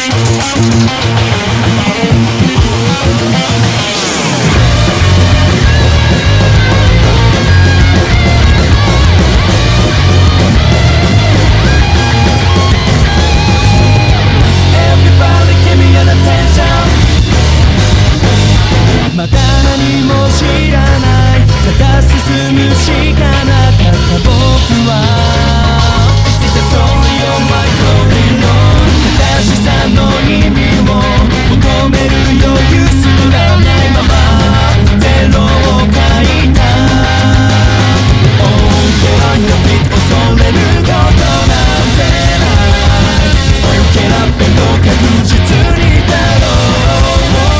まだ何も知らない、ただ進むしかなかった僕は This is the story of my glory road 正しさの意味を求める余裕すらないままゼロを書いた Oh get up your feet 恐れることなんてない Oh get up and go 確実にだろう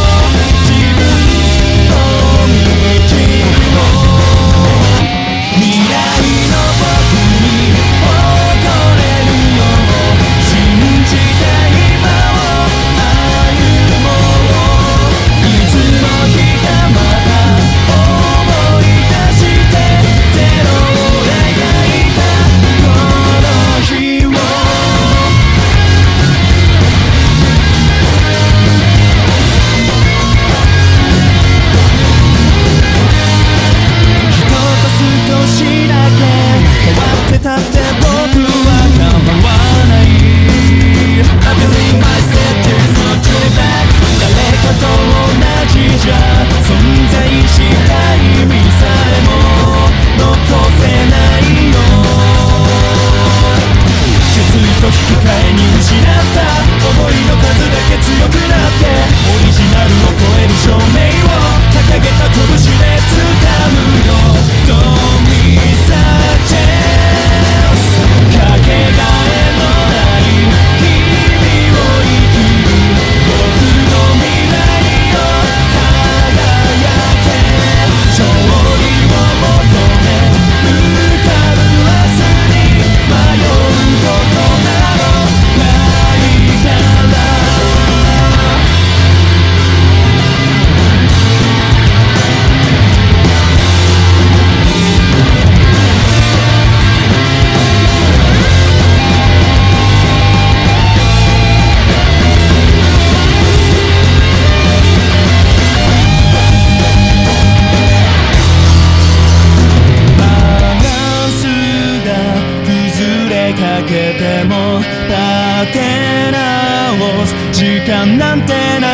だって僕は構わない I believe myself there's no turning back 誰かと同じじゃ存在した意味さえも残せないよ決意と引き換えに失った思いの数だけ強くなってオリジナルを超える証明を掲げた拳で掴むよ Don't miss a chanceかけがえのない日々を生きる僕の未来を輝け勝利を求め向かう明日に迷うことなどないからかけても立て直す時間なんてない